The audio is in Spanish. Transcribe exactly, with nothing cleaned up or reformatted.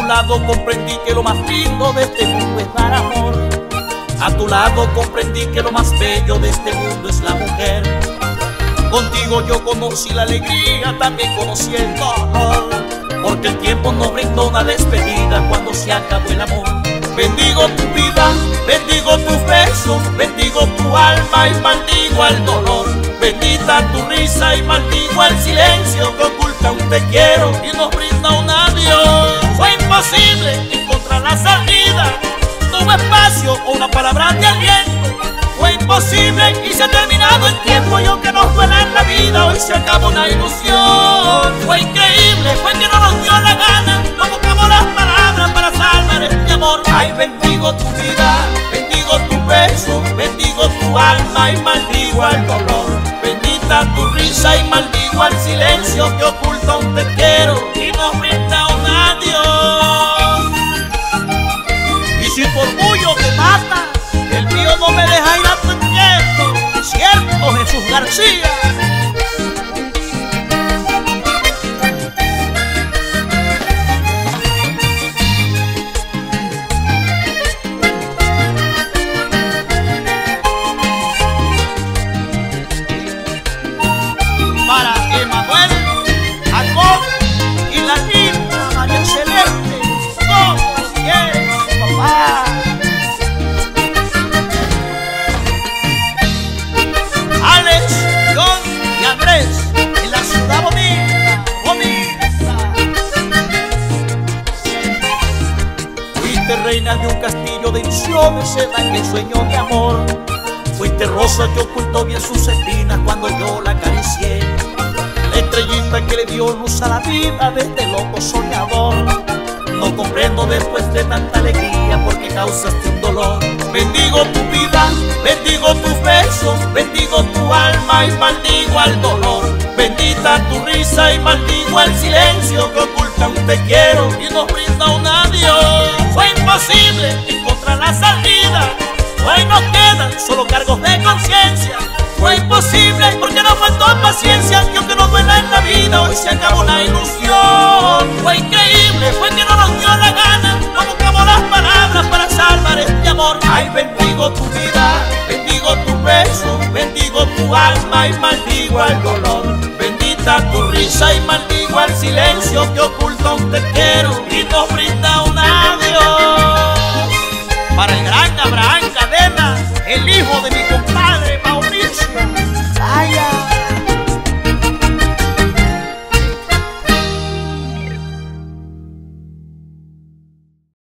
lado comprendí que lo más lindo de este mundo es dar amor. A tu lado comprendí que lo más bello de este mundo es la mujer. Contigo yo conocí la alegría, también conocí el dolor, porque el tiempo no brindó una despedida cuando se acabó el amor. Bendigo tu vida, bendigo tus besos, bendigo tu alma y maldigo el dolor. Bendita tu risa y maldigo el silencio que oculta un te quiero y nos brinda un adiós. Fue imposible encontrar la salida, no hubo espacio o una palabra de aliento. Fue imposible y se ha terminado el tiempo, y aunque nos duela en la vida, hoy se acaba una ilusión. Fue increíble, fue que no nos dio la gana, no buscamos las palabras para salvar este amor. Ay, bendigo tu vida, bendigo tu beso, bendigo tu alma y maldigo el dolor. Bendita tu risa y maldigo el silencio que oculta un te quiero y nos brinda un adiós. Y si tu orgullo te mata, el mío no me deja ir a tu entierro. Cierto, Jesús García. Para Emanuel, Jacob y la linda María Celeste, todos quieren a su papá. Alex, John y Andrés, en la ciudad bonita, bonita. Fuiste reina de un castillo de ilusiones, seda en el sueño de amor. Fuiste rosa que ocultó bien sus espinas cuando yo la acaricié. La estrellita que le dio luz a la vida de este loco soñador. No comprendo después de tanta alegría por qué causaste un dolor. Bendigo tu vida, bendigo tus besos, bendigo tu alma y maldigo el dolor. Bendita tu risa y maldigo el silencio que oculta un te quiero y nos brinda un adiós. Fue imposible encontrar la salida, hoy nos quedan solo cargos de conciencia. Fue imposible porque nos faltó paciencia, y aunque nos duela en la vida, hoy se acabó la ilusión. Fue increíble, fue que no nos dio la gana, no buscamos las palabras para salvar este amor. Ay, bendigo tu vida, bendigo tu beso, bendigo tu alma y maldigo el dolor. Bendita tu risa y maldigo el silencio que oculta un te quiero y nos